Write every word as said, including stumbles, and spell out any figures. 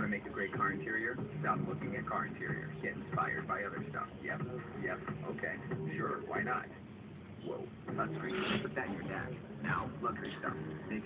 to make a great car interior? Stop looking at car interior. Get inspired by other stuff. Yep, yep, okay, sure, why not? Whoa, touchscreen. Put that in your dash. Now, luxury stuff.